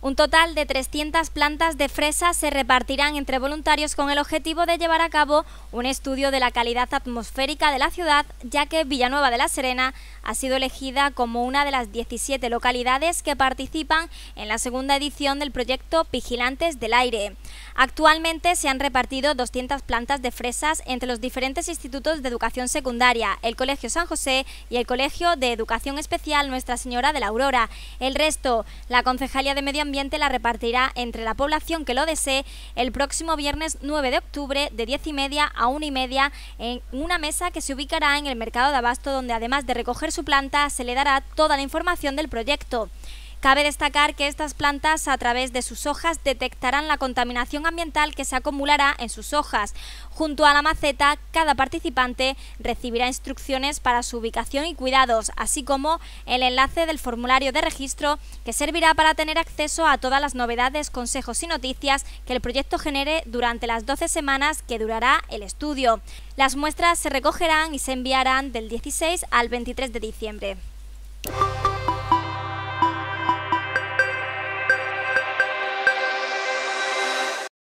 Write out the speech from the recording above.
Un total de 300 plantas de fresa se repartirán entre voluntarios con el objetivo de llevar a cabo un estudio de la calidad atmosférica de la ciudad, ya que Villanueva de la Serena ha sido elegida como una de las 17 localidades que participan en la segunda edición del proyecto Vigilantes del Aire. Actualmente se han repartido 200 plantas de fresas entre los diferentes institutos de educación secundaria, el Colegio San José y el Colegio de Educación Especial Nuestra Señora de la Aurora. El resto, la Concejalía de Medio Ambiente la repartirá entre la población que lo desee el próximo viernes 9 de octubre de 10:30 a 1:30 en una mesa que se ubicará en el Mercado de Abasto, donde además de recoger su planta se le dará toda la información del proyecto. Cabe destacar que estas plantas, a través de sus hojas, detectarán la contaminación ambiental que se acumulará en sus hojas. Junto a la maceta, cada participante recibirá instrucciones para su ubicación y cuidados, así como el enlace del formulario de registro, que servirá para tener acceso a todas las novedades, consejos y noticias que el proyecto genere durante las 12 semanas que durará el estudio. Las muestras se recogerán y se enviarán del 16 al 23 de diciembre.